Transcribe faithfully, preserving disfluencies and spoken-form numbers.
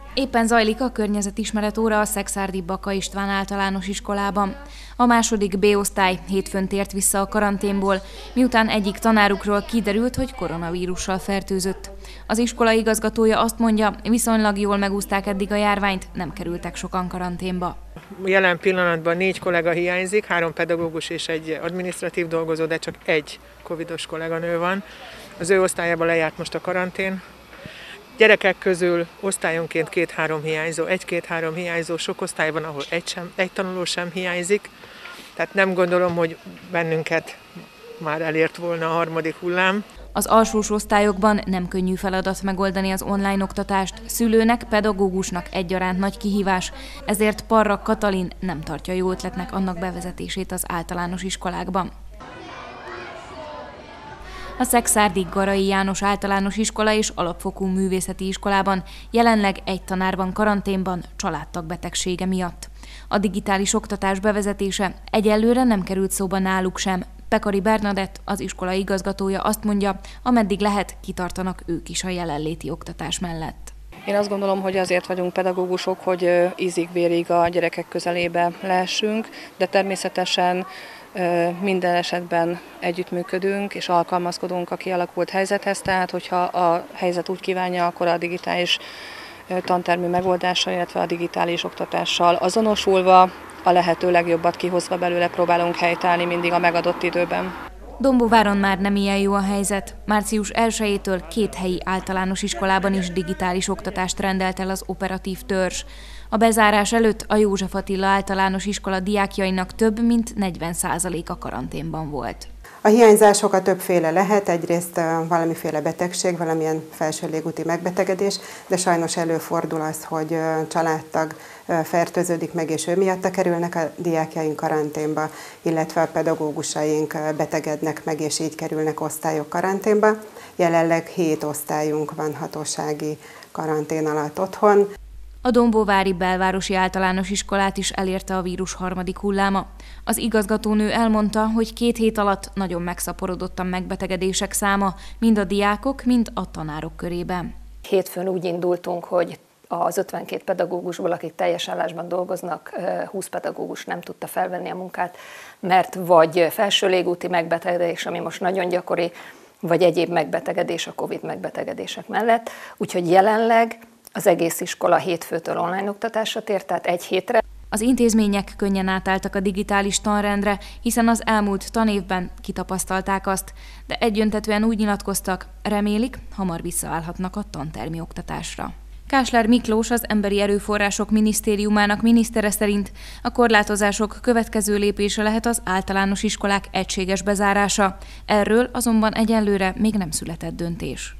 Éppen zajlik a környezetismeret óra a szekszárdi Baka István általános iskolában. A második B osztály hétfőn tért vissza a karanténból, miután egyik tanárukról kiderült, hogy koronavírussal fertőzött. Az iskola igazgatója azt mondja, viszonylag jól megúszták eddig a járványt, nem kerültek sokan karanténba. Jelen pillanatban négy kollega hiányzik, három pedagógus és egy adminisztratív dolgozó, de csak egy covidos kolléganő van. Az ő osztályában lejárt most a karantén. Gyerekek közül osztályonként két-három hiányzó, egy-két-három hiányzó, sok osztályban, ahol egy, sem, egy tanuló sem hiányzik. Tehát nem gondolom, hogy bennünket már elért volna a harmadik hullám. Az alsós osztályokban nem könnyű feladat megoldani az online oktatást, szülőnek, pedagógusnak egyaránt nagy kihívás, ezért Parrak Katalin nem tartja jó ötletnek annak bevezetését az általános iskolákban. A szekszárdi Garai János Általános Iskola és Alapfokú Művészeti Iskolában jelenleg egy tanár van karanténban családtag betegsége miatt. A digitális oktatás bevezetése egyelőre nem került szóba náluk sem. Pekari Bernadett, az iskola igazgatója azt mondja, ameddig lehet, kitartanak ők is a jelenléti oktatás mellett. Én azt gondolom, hogy azért vagyunk pedagógusok, hogy ízig-vérig a gyerekek közelébe lehessünk, de természetesen minden esetben együttműködünk és alkalmazkodunk a kialakult helyzethez, tehát hogyha a helyzet úgy kívánja, akkor a digitális tantermi megoldással, illetve a digitális oktatással azonosulva, a lehető legjobbat kihozva belőle próbálunk helytállni mindig a megadott időben. Dombóváron már nem ilyen jó a helyzet. március elsejétől két helyi általános iskolában is digitális oktatást rendelt el az operatív törzs. A bezárás előtt a József Attila Általános Iskola diákjainak több mint negyven százaléka karanténban volt. A hiányzásokat többféle lehet, egyrészt valamiféle betegség, valamilyen felső légúti megbetegedés, de sajnos előfordul az, hogy családtag fertőződik meg, és ő miatta kerülnek a diákjaink karanténba, illetve a pedagógusaink betegednek meg, és így kerülnek osztályok karanténba. Jelenleg hét osztályunk van hatósági karantén alatt otthon. A Dombóvári Belvárosi Általános Iskolát is elérte a vírus harmadik hulláma. Az igazgatónő elmondta, hogy két hét alatt nagyon megszaporodott a megbetegedések száma, mind a diákok, mind a tanárok körében. Hétfőn úgy indultunk, hogy az ötvenkét pedagógusból, akik teljes állásban dolgoznak, húsz pedagógus nem tudta felvenni a munkát, mert vagy felső légúti megbetegedés, ami most nagyon gyakori, vagy egyéb megbetegedés a Covid megbetegedések mellett. Úgyhogy jelenleg az egész iskola hétfőtől online oktatásra tért, tehát egy hétre. Az intézmények könnyen átálltak a digitális tanrendre, hiszen az elmúlt tanévben kitapasztalták azt, de egyöntetően úgy nyilatkoztak, remélik, hamar visszaállhatnak a tantermi oktatásra. Kásler Miklós, az Emberi Erőforrások Minisztériumának minisztere szerint a korlátozások következő lépése lehet az általános iskolák egységes bezárása. Erről azonban egyelőre még nem született döntés.